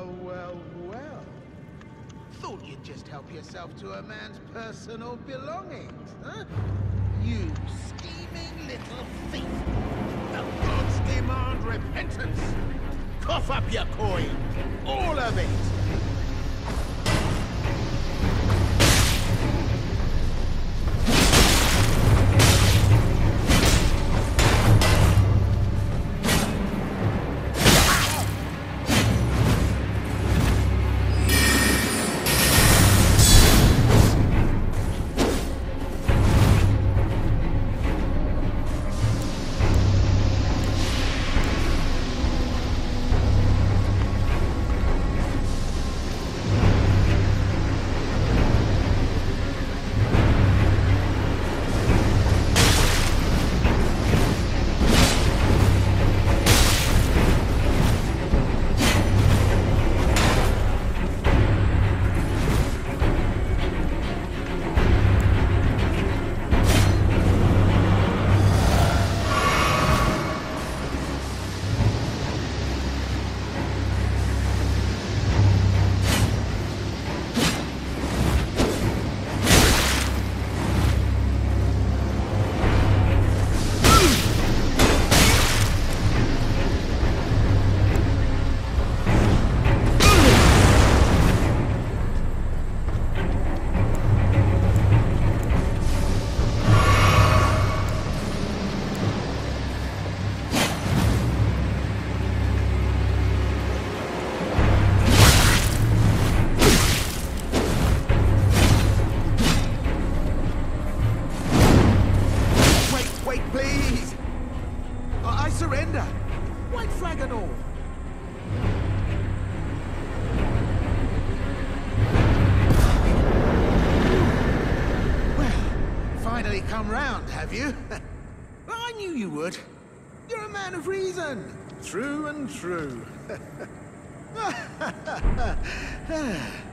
Well. Thought you'd just help yourself to a man's personal belongings, huh? You scheming little thief! The gods demand repentance! Cough up your coin! All of it! Please! I surrender! White flag and all! Well, finally come round, have you? I knew you would. You're a man of reason. True and true.